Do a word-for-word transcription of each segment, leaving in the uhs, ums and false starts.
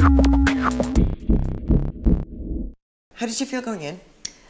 How did you feel going in?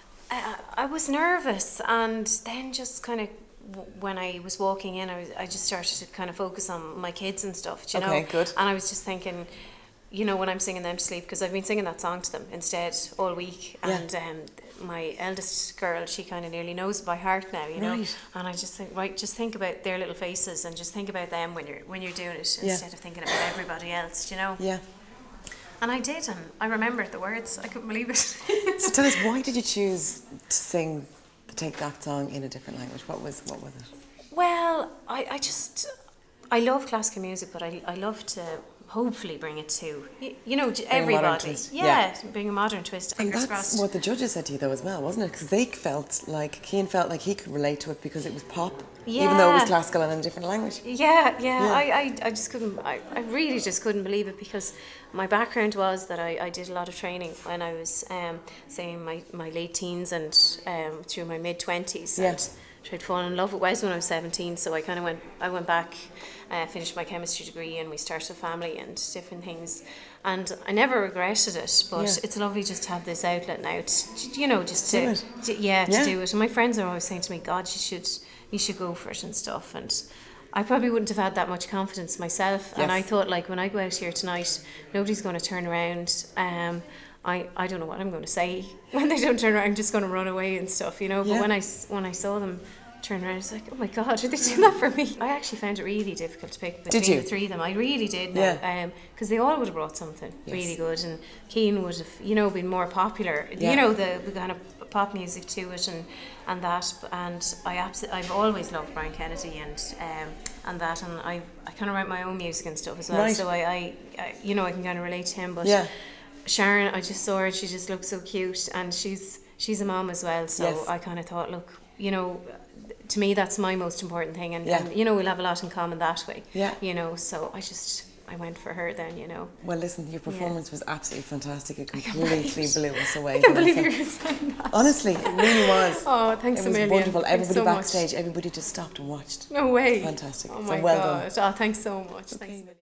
I, I was nervous, and then just kind of when I was walking in, I, was, I just started to kind of focus on my kids and stuff, you know. Okay, good. And I was just thinking, you know, when I'm singing them to sleep, because I've been singing that song to them instead all week, Yeah. and um, my eldest girl, she kind of nearly knows it by heart now, you know. Right. And I just think, right, just think about their little faces, and just think about them when you're when you're doing it, Yeah. instead of thinking about everybody else, you know. Yeah. And I did, and I remembered the words. I couldn't believe it. So tell us, why did you choose to sing, to take that song in a different language? What was what was it? Well, I, I just, I love classical music, but I, I love to hopefully bring it to, you, you know, to Bring a modern everybody. twist. Yeah, Yeah. bring a modern twist. And Fingers that's crossed. what the judges said to you though as well, wasn't it? Because they felt like, Cian felt like he could relate to it because it was pop, even though it was Yeah. classical and in a different language. Yeah, yeah, Yeah. I, I, I just couldn't, I, I really just couldn't believe it, because my background was that I, I did a lot of training when I was, um, say, in my, my late teens and um, through my mid twenties. Yeah. And tried to fall in love with Wes when I was seventeen, so I kind of went, I went back, uh, finished my chemistry degree, and we started a family and different things. And I never regretted it, but Yeah. it's lovely just to have this outlet now, to, you know, just Do to, it. to yeah, to Yeah. do it. And my friends are always saying to me, God, you should, you should go for it and stuff. And I probably wouldn't have had that much confidence myself. And Yes. I thought, like, when I go out here tonight, nobody's going to turn around. Um, I, I don't know what I'm going to say when they don't turn around. I'm just going to run away and stuff, you know. Yeah. But when I, s- when I saw them turn around, I was like, oh my God, are they doing that for me? I actually found it really difficult to pick between Did you? the three of them. I really did. Yeah. Yeah. Because they all would have brought something Yes. really good. And Cian would have, you know, been more popular. Yeah. You know, the, the kind of pop music to it and, and that. And I absolutely, I've always loved Brian Kennedy and um, and that. And I, I kind of write my own music and stuff as well. Right. So I, I, I, you know, I can kind of relate to him. But Yeah. Sharon, I just saw her, she just looks so cute, and she's she's a mom as well, so Yes. I kind of thought, look, you know, to me that's my most important thing, and, Yeah. and you know, we'll have a lot in common that way. Yeah. You know, so I just, I went for her then, you know. Well, listen, your performance was absolutely fantastic. It can't completely believe blew us away. I can't believe Vanessa. you're saying that. Honestly, it really was. Oh, thanks It a was million. wonderful. Thanks Everybody so much. backstage, everybody just stopped and watched. No way. Fantastic. Oh So my well done. God. Oh, thanks so much. Okay. Thanks a million.